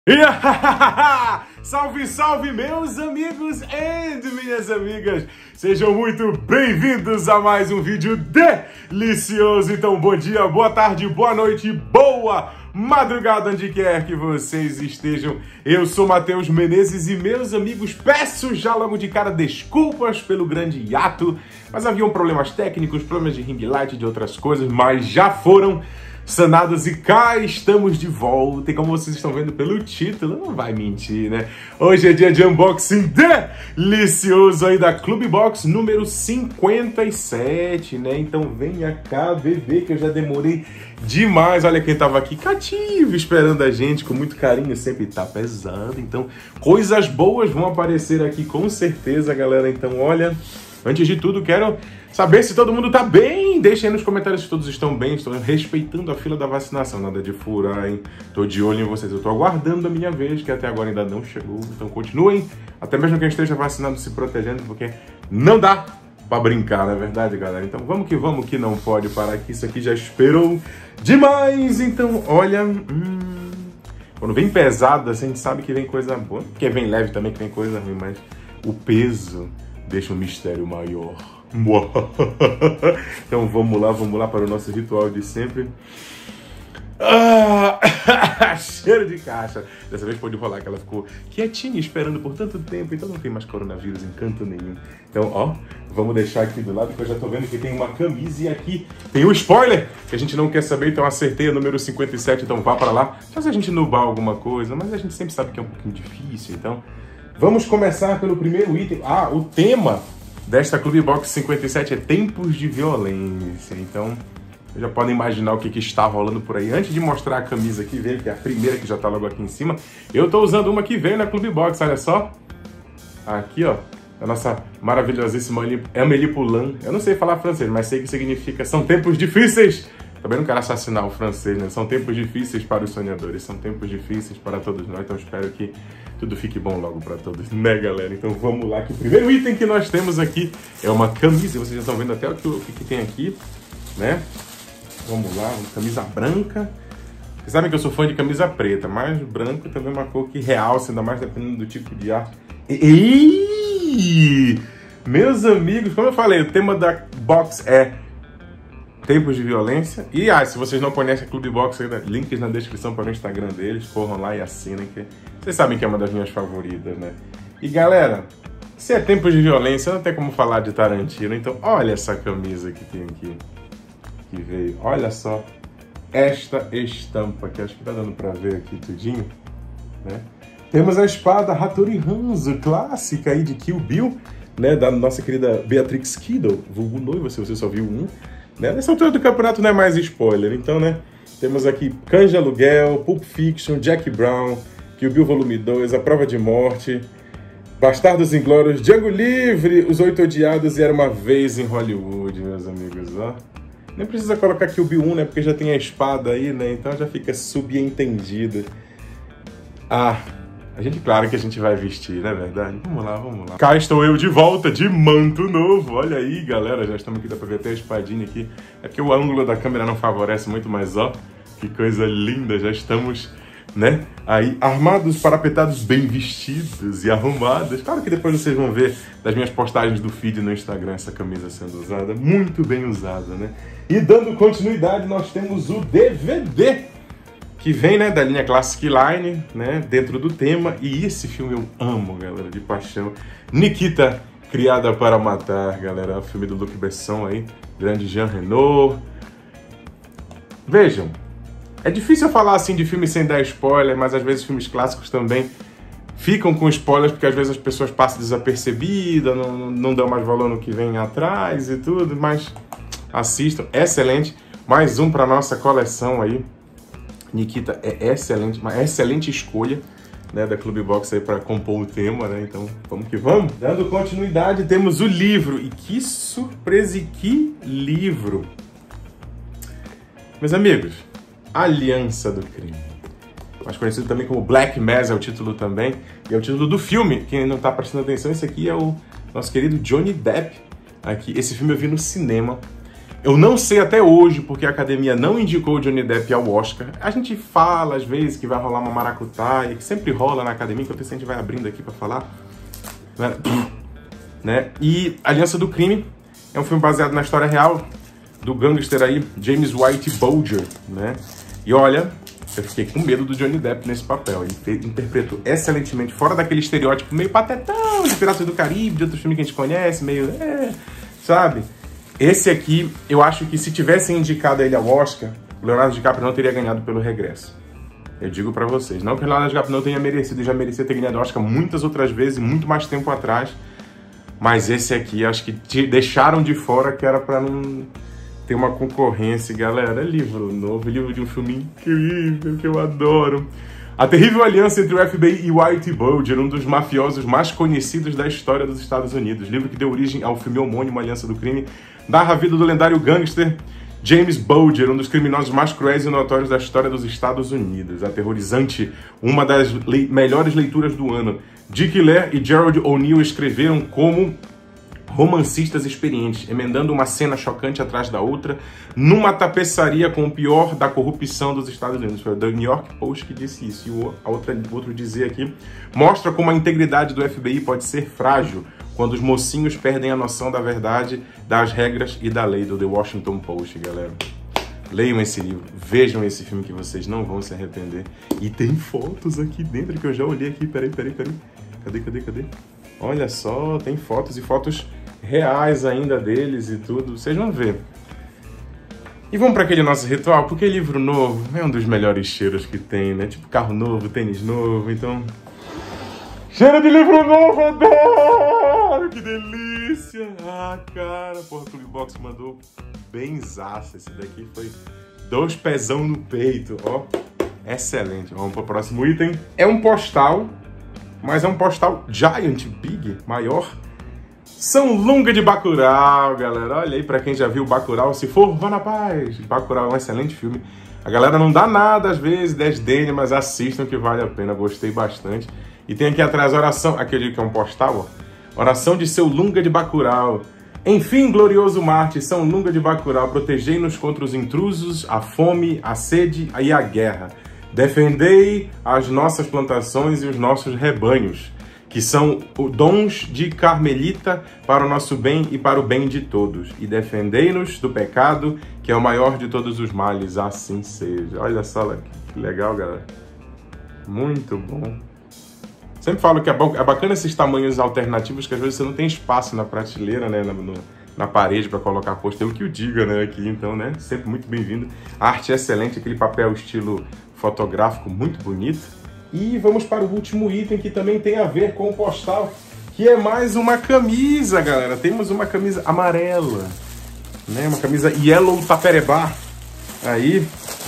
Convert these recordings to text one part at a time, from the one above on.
Salve, salve, meus amigos e minhas amigas! Sejam muito bem-vindos a mais um vídeo delicioso! Então, bom dia, boa tarde, boa noite, boa madrugada, onde quer que vocês estejam. Eu sou Matheus Menezes e, meus amigos, peço já logo de cara desculpas pelo grande hiato, mas haviam problemas técnicos, problemas de ring light e de outras coisas, mas já foram sanados e cá estamos de volta. E como vocês estão vendo pelo título, não vai mentir, né? Hoje é dia de unboxing delicioso aí da Clube Box número 57, né? Então venha cá, bebê, que eu já demorei demais. Olha quem tava aqui cativo, esperando a gente com muito carinho, sempre tá pesado. Então coisas boas vão aparecer aqui com certeza, galera. Então olha, antes de tudo quero saber se todo mundo tá bem. Deixem aí nos comentários se todos estão bem, estão respeitando a fila da vacinação. Nada de furar, hein? Tô de olho em vocês. Eu tô aguardando a minha vez, que até agora ainda não chegou. Então continuem, até mesmo quem esteja vacinado, se protegendo, porque não dá pra brincar, não é verdade, galera? Então vamos, que não pode parar aqui. Isso aqui já esperou demais. Então, olha... quando vem pesado, assim, a gente sabe que vem coisa boa. Porque vem leve também, que vem coisa ruim, mas o peso deixa um mistério maior. Então vamos lá para o nosso ritual de sempre. Cheiro de caixa. Dessa vez pode rolar que ela ficou quietinha esperando por tanto tempo, então não tem mais coronavírus em canto nenhum. Então, ó, vamos deixar aqui do lado, que eu já tô vendo que tem uma camisa e aqui tem um spoiler que a gente não quer saber, então acertei o número 57, então vá para lá. Só se a gente nubar alguma coisa, mas a gente sempre sabe que é um pouquinho difícil, então vamos começar pelo primeiro item. O tema desta Clube Box 57 é tempos de violência. Então, já podem imaginar o que está rolando por aí. Antes de mostrar a camisa que veio, que é a primeira que já está logo aqui em cima, eu estou usando uma que veio na Clube Box, olha só. Aqui, ó, a nossa maravilhosíssima Amélie Poulain. Eu não sei falar francês, mas sei que significa são tempos difíceis. Também não quero assassinar o francês, né? São tempos difíceis para os sonhadores, são tempos difíceis para todos nós. Então, espero que tudo fique bom logo para todos, né, galera? Então vamos lá, que o primeiro item que nós temos aqui é uma camisa. Vocês já estão vendo até o que tem aqui, né? Vamos lá, uma camisa branca. Vocês sabem que eu sou fã de camisa preta, mas branco também é uma cor que realça, ainda mais dependendo do tipo de arte. Meus amigos, como eu falei, o tema da box é tempos de violência. E se vocês não conhecem a Clube Box, links na descrição para o Instagram deles, corram lá e assinem, que vocês sabem que é uma das minhas favoritas, né? E galera, se é tempos de violência, não tem como falar de Tarantino, então olha essa camisa que tem aqui, que veio, olha só esta estampa, que acho que tá dando para ver aqui tudinho, né? Temos a espada Hattori Hanzo, clássica aí de Kill Bill, né? Da nossa querida Beatrix Kiddo, vulgo noiva, se você só viu um. Nessa altura do campeonato não é mais spoiler, então, né? Temos aqui Cães de Aluguel, Pulp Fiction, Jack Brown, Kill Bill Volume 2, A Prova de Morte, Bastardos Inglórios, Django Livre, Os Oito Odiados e Era Uma Vez em Hollywood, meus amigos, ó. Nem precisa colocar Kill Bill 1, né? Porque já tem a espada aí, né? Então já fica subentendido. A gente, claro que a gente vai vestir, não é verdade? Vamos lá, vamos lá. Cá estou eu de volta, de manto novo. Olha aí, galera, já estamos aqui, dá pra ver até a espadinha aqui. É porque o ângulo da câmera não favorece muito, mas ó, que coisa linda. Já estamos, né, aí armados, parapetados, bem vestidos e arrumados. Claro que depois vocês vão ver das minhas postagens do feed no Instagram essa camisa sendo usada, muito bem usada, né? E dando continuidade, nós temos o DVD, que vem, né, da linha Classic Line, né, dentro do tema. E esse filme eu amo, galera, de paixão. Nikita, Criada para Matar, galera. O filme do Luc Besson aí, grande Jean Reno. Vejam, é difícil eu falar assim de filme sem dar spoiler, mas às vezes filmes clássicos também ficam com spoilers, porque às vezes as pessoas passam desapercebidas, não dão mais valor no que vem atrás e tudo, mas assistam, excelente. Mais um para nossa coleção aí. Nikita é excelente, uma excelente escolha, né, da Clube Box aí para compor o tema, né? Então, vamos que vamos. Dando continuidade, temos o livro. E que surpresa, e que livro! Meus amigos, Aliança do Crime. Mais conhecido também como Black Mass, é o título também. E é o título do filme. Quem não tá prestando atenção, esse aqui é o nosso querido Johnny Depp. Aqui, esse filme eu vi no cinema. Eu não sei até hoje porque a academia não indicou o Johnny Depp ao Oscar. A gente fala às vezes que vai rolar uma maracutaia, que sempre rola na academia, enquanto a gente vai abrindo aqui pra falar. Né? E Aliança do Crime é um filme baseado na história real do gangster aí, James White Bulger, né? E olha, eu fiquei com medo do Johnny Depp nesse papel. Ele interpretou excelentemente, fora daquele estereótipo meio patetão de Piratas do Caribe, de outros filmes que a gente conhece, meio... sabe? Esse aqui, eu acho que se tivessem indicado ele ao Oscar, o Leonardo DiCaprio não teria ganhado pelo Regresso. Eu digo pra vocês, não que o Leonardo DiCaprio não tenha merecido, já merecia ter ganhado o Oscar muitas outras vezes, muito mais tempo atrás, mas esse aqui, acho que deixaram de fora, que era pra não ter uma concorrência. Galera, é livro novo, livro de um filme incrível, que eu adoro. A terrível aliança entre o FBI e White Bulger, um dos mafiosos mais conhecidos da história dos Estados Unidos. Livro que deu origem ao filme homônimo Aliança do Crime, narra a vida do lendário gangster James Bulger, um dos criminosos mais cruéis e notórios da história dos Estados Unidos. Aterrorizante, uma das melhores leituras do ano. Dick Lair e Gerald O'Neill escreveram como romancistas experientes, emendando uma cena chocante atrás da outra, numa tapeçaria com o pior da corrupção dos Estados Unidos. Foi o The New York Post que disse isso. E o outro dizia aqui, mostra como a integridade do FBI pode ser frágil quando os mocinhos perdem a noção da verdade, das regras e da lei. Do The Washington Post, galera. Leiam esse livro, vejam esse filme que vocês não vão se arrepender. E tem fotos aqui dentro que eu já olhei aqui. Peraí. Cadê? Olha só, tem fotos e fotos reais ainda deles e tudo. Vocês vão ver. E vamos para aquele nosso ritual, porque livro novo é um dos melhores cheiros que tem, né? Tipo carro novo, tênis novo, então... Cheiro de livro novo, adoro! Que delícia! Ah, cara, porra, o Clube Box mandou benzaço. Esse daqui foi 2 pezão no peito, ó. Excelente. Vamos para o próximo item. É um postal, mas é um postal Giant, Big, maior. São Lunga de Bacurau, galera. Olha aí, pra quem já viu Bacurau, se for, vá na paz. Bacurau é um excelente filme. A galera não dá nada, às vezes, desdenha, mas assistam que vale a pena. Gostei bastante. E tem aqui atrás a oração, aquele que é um postal, ó. Oração de Seu Lunga de Bacurau. Enfim, glorioso Marte, São Lunga de Bacurau, protegei-nos contra os intrusos, a fome, a sede e a guerra. Defendei as nossas plantações e os nossos rebanhos, que são dons de Carmelita para o nosso bem e para o bem de todos. E defendei-nos do pecado, que é o maior de todos os males, assim seja. Olha só que legal, galera. Muito bom. Sempre falo que é bacana esses tamanhos alternativos, que às vezes você não tem espaço na prateleira, né, na parede para colocar pôster. Eu que o diga, né, aqui, então, né, sempre muito bem-vindo. A arte é excelente, aquele papel estilo fotográfico muito bonito. E vamos para o último item, que também tem a ver com o postal, que é mais uma camisa, galera. Temos uma camisa amarela, né? Uma camisa Yellow Taperebá. Aí.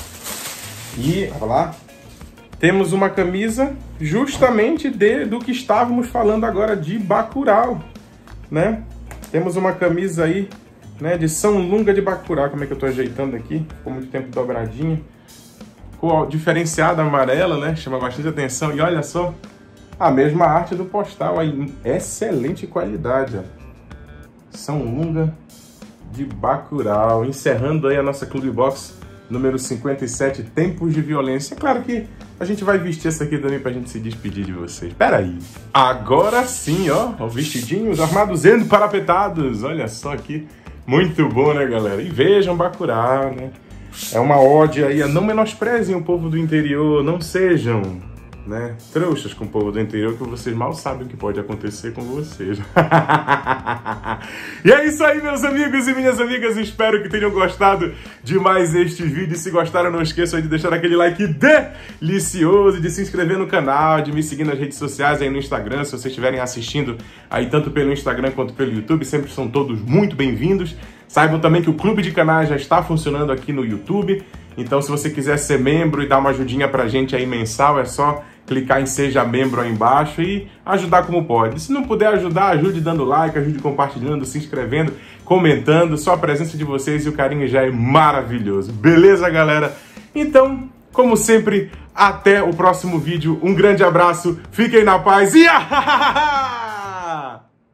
E, olha lá. Temos uma camisa justamente do que estávamos falando agora, de Bacurau, né? Temos uma camisa aí, né, de São Lunga de Bacurau. Como é que eu tô ajeitando aqui? Ficou muito tempo dobradinha. Diferenciada amarela, né? Chama bastante atenção. E olha só, a mesma arte do postal aí, em excelente qualidade, ó. São Lunga de Bacurau. Encerrando aí a nossa Clube Box número 57, Tempos de Violência. É claro que a gente vai vestir essa aqui também pra gente se despedir de vocês. Pera aí. Agora sim, ó. Ó, vestidinhos armados e parapetados. Olha só aqui. Muito bom, né, galera? E vejam Bacurau, né? É uma ode aí a não menosprezem o povo do interior, não sejam, né, trouxas com o povo do interior, que vocês mal sabem o que pode acontecer com vocês. E é isso aí, meus amigos e minhas amigas, espero que tenham gostado de mais este vídeo. Se gostaram, não esqueçam de deixar aquele like delicioso, de se inscrever no canal, de me seguir nas redes sociais aí no Instagram, se vocês estiverem assistindo aí tanto pelo Instagram quanto pelo YouTube, sempre são todos muito bem-vindos. Saibam também que o Clube de Canais já está funcionando aqui no YouTube, então se você quiser ser membro e dar uma ajudinha pra gente aí mensal, é só clicar em Seja Membro aí embaixo e ajudar como pode. Se não puder ajudar, ajude dando like, ajude compartilhando, se inscrevendo, comentando. Só a presença de vocês e o carinho já é maravilhoso. Beleza, galera? Então, como sempre, até o próximo vídeo. Um grande abraço, fiquem na paz e...